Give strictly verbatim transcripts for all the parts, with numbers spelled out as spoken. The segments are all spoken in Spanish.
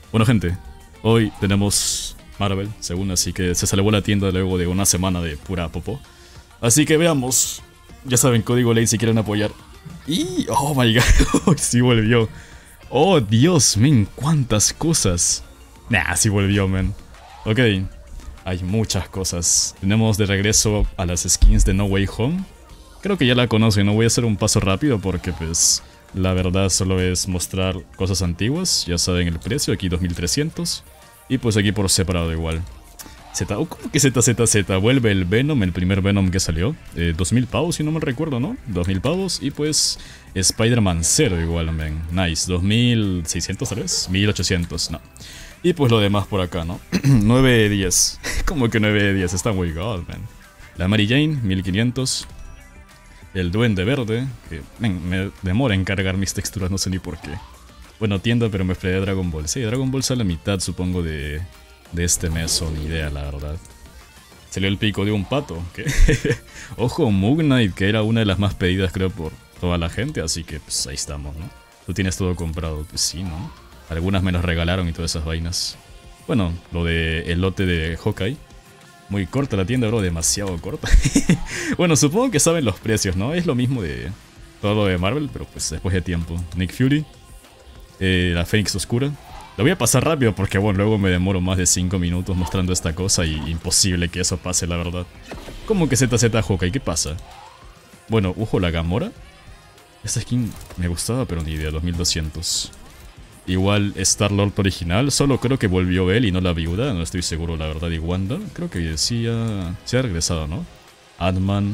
Bueno, gente, hoy tenemos Marvel, según, así que se salvó la tienda luego de una semana de pura popó. Así que veamos. Ya saben, código ley si quieren apoyar. Y... oh my god, sí volvió. Oh Dios, men, cuántas cosas. Nah, sí volvió, men. Ok, hay muchas cosas. Tenemos de regreso a las skins de No Way Home. Creo que ya la conocen, no voy a hacer un paso rápido porque pues... la verdad solo es mostrar cosas antiguas, ya saben el precio, aquí dos mil trescientos. Y pues aquí por separado igual. Z, oh, ¿cómo que Z, Z, Z? Vuelve el Venom, el primer Venom que salió. Eh, dos mil pavos, si no me recuerdo, ¿no? dos mil pavos. Y pues Spider-Man cero igual, man. Nice, dos mil seiscientos tal vez, mil ochocientos, no. Y pues lo demás por acá, ¿no? nueve de diez. ¿Cómo que nueve de diez? Está muy god, man. La Mary Jane, mil quinientos. El Duende Verde, que men, me demora en cargar mis texturas, no sé ni por qué. Bueno, tienda, pero me fregué Dragon Ball. Sí, Dragon Ball sale a la mitad, supongo, de, de este mes, o ni idea, la verdad. Salió el pico de un pato, ¿qué? Ojo, Moon Knight, que era una de las más pedidas, creo, por toda la gente, así que pues ahí estamos, ¿no? Tú tienes todo comprado, pues sí, ¿no? Algunas me los regalaron y todas esas vainas. Bueno, lo de el lote de Hawkeye. Muy corta la tienda, bro, demasiado corta. Bueno, supongo que saben los precios, ¿no? Es lo mismo de todo lo de Marvel, pero pues después de tiempo. Nick Fury, eh, la Fénix Oscura. Lo voy a pasar rápido porque, bueno, luego me demoro más de cinco minutos mostrando esta cosa y imposible que eso pase, la verdad. ¿Cómo que Z Z Hawkeye? ¿Qué pasa? Bueno, ojo, la Gamora. Esta skin me gustaba, pero ni idea, dos mil doscientos. Igual Star-Lord original, solo creo que volvió él y no la viuda, no estoy seguro la verdad. Y Wanda, creo que sí ha, sí ha regresado, ¿no? Ant-Man,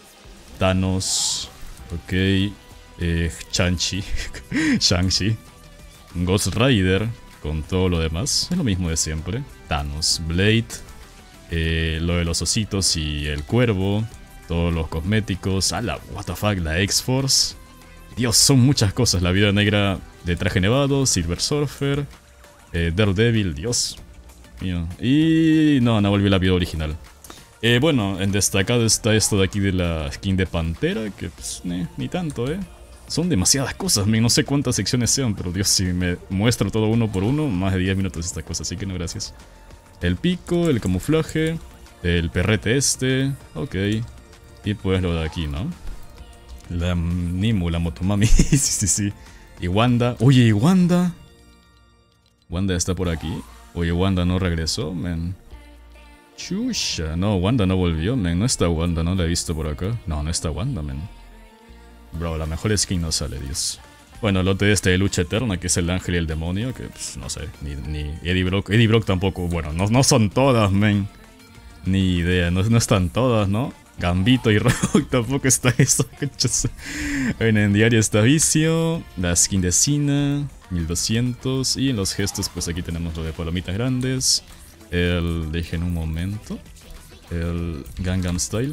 Thanos, ok, eh, Shang-Chi, Shang-Chi, Ghost Rider, con todo lo demás, es lo mismo de siempre. Thanos, Blade, eh, lo de los ositos y el cuervo, todos los cosméticos, a la what the fuck, la X-Force. Dios, son muchas cosas, la vida negra de traje nevado, Silver Surfer, eh, Daredevil, Dios mío. Y no, no volvió la vida original. Eh, bueno, en destacado está esto de aquí de la skin de Pantera, que pues, eh, ni tanto, eh. Son demasiadas cosas, no sé cuántas secciones sean, pero Dios, si me muestro todo uno por uno, más de diez minutos esta cosa, así que no, gracias. El pico, el camuflaje, el perrete este, ok. Y pues lo de aquí, ¿no? La Nimu, la Motomami, sí, sí, sí. Y Wanda, oye, ¿y Wanda? Wanda está por aquí. Oye, Wanda no regresó, man. Chusha, no, Wanda no volvió, man. No está Wanda, no la he visto por acá. No, no está Wanda, man. Bro, la mejor skin no sale, Dios. Bueno, el lote de este de lucha eterna, que es el ángel y el demonio, que pues, no sé, ni, ni Eddie Brock. Eddie Brock tampoco, bueno, no, no son todas, man. Ni idea, no, no están todas, ¿no? Gambito y Rock tampoco está eso. Bueno, en diario está Vicio, la skin de Cena, mil doscientos. Y en los gestos, pues aquí tenemos lo de palomitas grandes. El, dejen un momento, el Gangnam Style.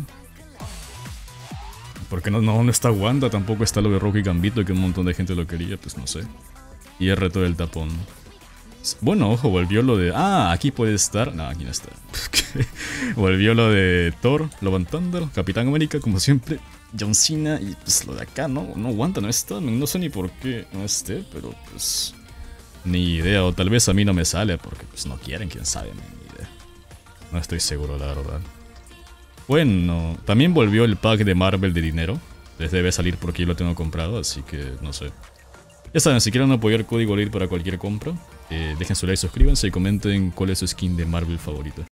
Porque no, no, no está Wanda, tampoco está lo de Rock y Gambito, que un montón de gente lo quería, pues no sé. Y el reto del tapón. Bueno, ojo, volvió lo de... ah, aquí puede estar... no, aquí no está. Volvió lo de Thor, Love and Thunder, Capitán América, como siempre, John Cena y pues lo de acá, ¿no? No aguanta, no está, no sé ni por qué no esté, pero pues... ni idea, o tal vez a mí no me sale porque pues no quieren, quién sabe, ni idea. No estoy seguro, la verdad. Bueno, también volvió el pack de Marvel de dinero. Les debe salir porque yo lo tengo comprado, así que no sé. Ya saben, si quieren apoyar código L E I D para cualquier compra, eh, dejen su like, suscríbanse y comenten cuál es su skin de Marvel favorita.